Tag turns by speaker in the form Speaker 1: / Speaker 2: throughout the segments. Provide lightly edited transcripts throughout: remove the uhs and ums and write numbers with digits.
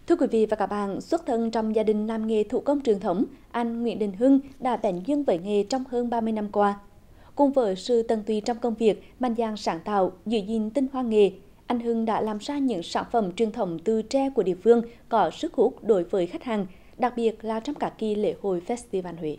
Speaker 1: Thưa quý vị và các bạn, xuất thân trong gia đình làm nghề thủ công truyền thống, anh Nguyễn Đình Hưng đã bén duyên với nghề trong hơn 30 năm qua. Cùng với sự tận tụy trong công việc, mạnh dạn sáng tạo, giữ gìn tinh hoa nghề, anh Hưng đã làm ra những sản phẩm truyền thống từ tre của địa phương có sức hút đối với khách hàng, đặc biệt là trong các kỳ lễ hội Festival Huế.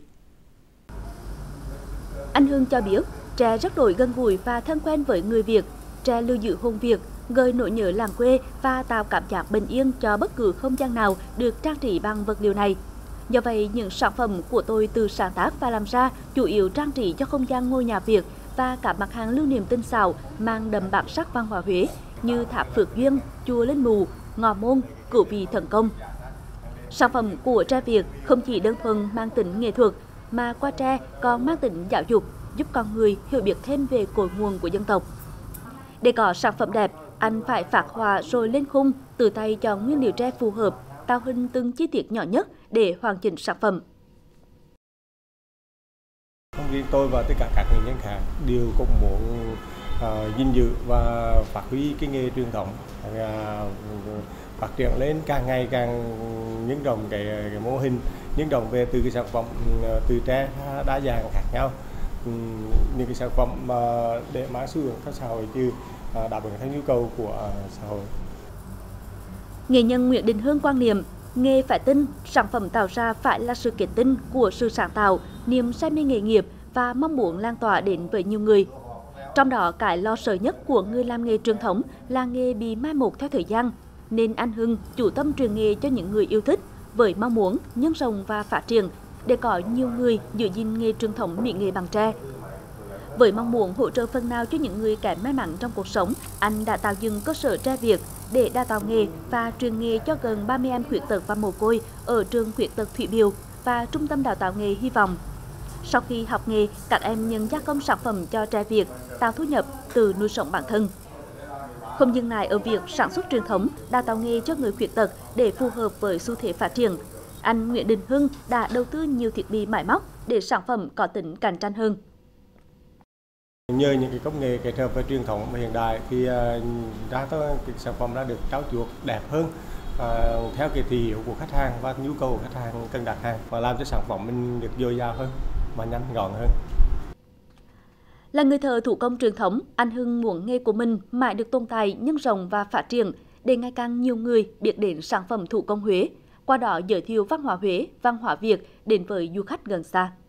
Speaker 1: Anh Hưng cho biết, tre rất đổi gần gũi và thân quen với người Việt. Tre lưu giữ hồn Việt, gợi nỗi nhớ làng quê và tạo cảm giác bình yên cho bất cứ không gian nào được trang trí bằng vật liệu này. Do vậy, những sản phẩm của tôi từ sáng tác và làm ra chủ yếu trang trí cho không gian ngôi nhà Việt và các mặt hàng lưu niệm tinh xảo mang đậm bản sắc văn hóa Huế như tháp Phước Duyên, chùa Linh Mù, Ngọ Môn, Cửu Vị Thần Công. Sản phẩm của tre Việt không chỉ đơn thuần mang tính nghệ thuật mà qua tre còn mang tính giáo dục, giúp con người hiểu biết thêm về cội nguồn của dân tộc. Để có sản phẩm đẹp, anh phải phác họa rồi lên khung, tự tay chọn nguyên liệu tre phù hợp, tạo hình từng chi tiết nhỏ nhất để hoàn chỉnh sản phẩm.
Speaker 2: Không riêng tôi và tất cả các nghệ nhân khác đều cũng muốn gìn giữ và phát huy cái nghề truyền thống, phát triển lên càng ngày càng nhân rộng cái mô hình, nhân rộng về từ cái sản phẩm từ tre đa dạng khác nhau, những cái sản phẩm để mang xu hướng cho xã hội chứ đáp ứng theo nhu cầu của xã hội.
Speaker 1: Nghệ nhân Nguyễn Đình Hưng quan niệm, nghề phải tinh, sản phẩm tạo ra phải là sự kết tinh của sự sáng tạo, niềm say mê nghề nghiệp và mong muốn lan tỏa đến với nhiều người. Trong đó, cái lo sợ nhất của người làm nghề truyền thống là nghề bị mai một theo thời gian, nên anh Hưng chủ tâm truyền nghề cho những người yêu thích với mong muốn nhân rộng và phát triển để có nhiều người giữ gìn nghề truyền thống mỹ nghệ bằng tre. Với mong muốn hỗ trợ phần nào cho những người kém may mắn trong cuộc sống, anh đã tạo dựng cơ sở tre Việt để đào tạo nghề và truyền nghề cho gần 30 em khuyết tật và mồ côi ở trường khuyết tật Thủy Biều và trung tâm đào tạo nghề Hy vọng. Sau khi học nghề, các em nhận gia công sản phẩm cho tre Việt, tạo thu nhập từ nuôi sống bản thân. Không dừng lại ở việc sản xuất truyền thống, đào tạo nghề cho người khuyết tật để phù hợp với xu thế phát triển, anh Nguyễn Đình Hưng đã đầu tư nhiều thiết bị máy móc để sản phẩm có tính cạnh tranh hơn.
Speaker 2: Nhờ những cái công nghệ kết hợp với truyền thống và hiện đại thì ra cái sản phẩm đã được trau chuốt đẹp hơn theo cái thị hiếu của khách hàng và nhu cầu của khách hàng cần đặt hàng, và làm cho sản phẩm mình được dồi dào hơn và nhanh gọn hơn.
Speaker 1: Là người thợ thủ công truyền thống, anh Hưng muốn nghề của mình mãi được tồn tại, nhân rộng và phát triển để ngày càng nhiều người biết đến sản phẩm thủ công Huế, qua đó giới thiệu văn hóa Huế, văn hóa Việt đến với du khách gần xa.